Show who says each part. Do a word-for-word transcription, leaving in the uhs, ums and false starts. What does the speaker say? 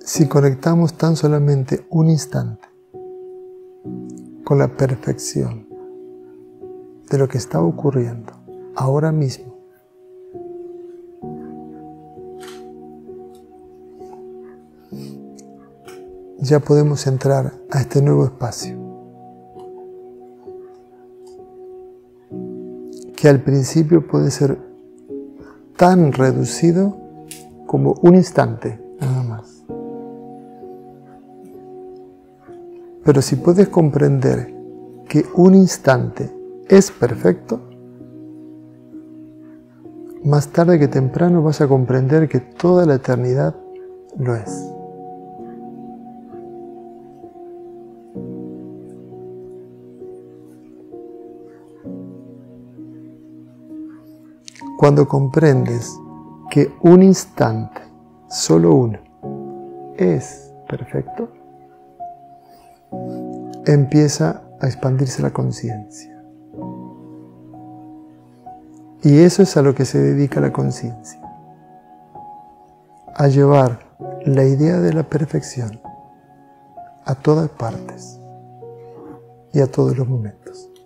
Speaker 1: si conectamos tan solamente un instante con la perfección de lo que está ocurriendo ahora mismo, ya podemos entrar a este nuevo espacio, que al principio puede ser tan reducido como un instante, nada más. Pero si puedes comprender que un instante es perfecto, más tarde que temprano vas a comprender que toda la eternidad lo es. Cuando comprendes que un instante, solo uno, es perfecto, empieza a expandirse la conciencia. Y eso es a lo que se dedica la conciencia, a llevar la idea de la perfección a todas partes y a todos los momentos.